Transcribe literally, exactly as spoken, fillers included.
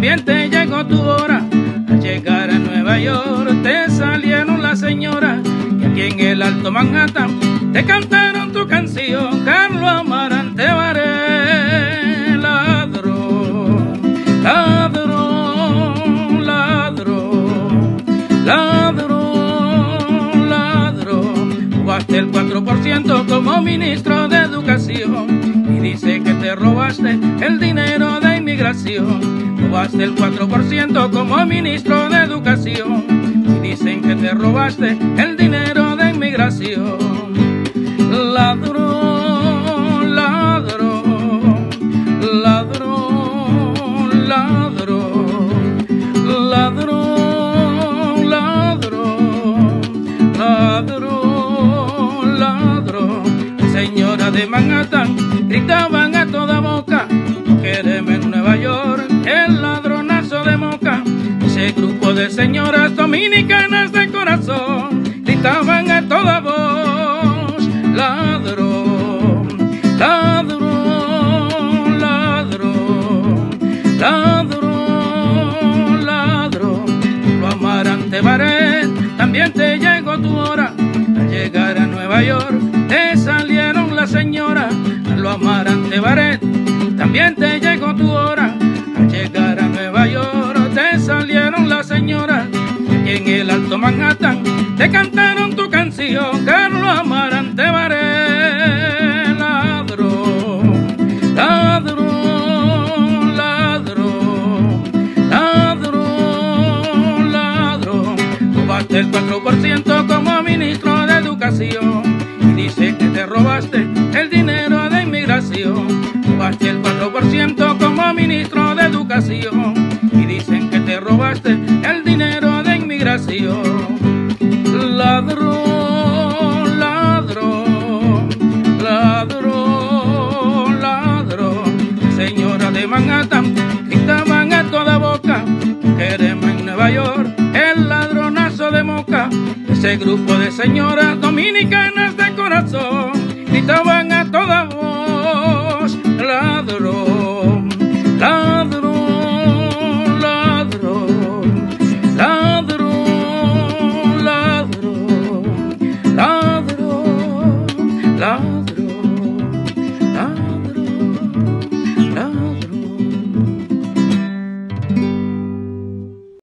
también te llegó tu hora. Al llegar a Nueva York te salieron las señoras y aquí en el Alto Manhattan te cantaron tu canción, Carlos Amarante Baré. Ladrón, ladrón, ladrón, ladrón, ladrón. Robaste el cuatro por ciento como ministro de Educación y dice que te robaste el dinero de inmigración. Robaste el cuatro por ciento como ministro de Educación y dicen que te robaste el dinero de inmigración. Ladrón, ladrón, ladrón, ladrón, ladrón, ladrón, ladrón, ladrón. Señora de Manhattan gritaban a toda boca: no queremos en Nueva York el ladronazo de Moca. Ese grupo de señoras dominicanas de corazón gritaban a toda voz: ladrón, ladrón, ladrón, ladrón, ladrón. Lo Amarante Baré, también te llegó tu hora. Al llegar a Nueva York te salieron las señoras. Lo Amarante Baré, también te llegó tu hora. Al llegar a Nueva York te salieron las señoras y aquí en el Alto Manhattan te cantaron tu canción, Carlos Amarante Baré. Ladrón, ladrón, ladrón, ladrón, ladrón. Robaste el cuatro por ciento como ministro de Educación y dice que te robaste el dinero de inmigración. Robaste el cuatro por ciento como ministro de Educación y dicen que te robaste el dinero de inmigración. Ladrón, ladrón, ladrón, ladrón. Señora de Manhattan gritaban a toda boca: queremos en Nueva York el ladronazo de Moca. Ese grupo de señoras dominicanas de corazón gritaban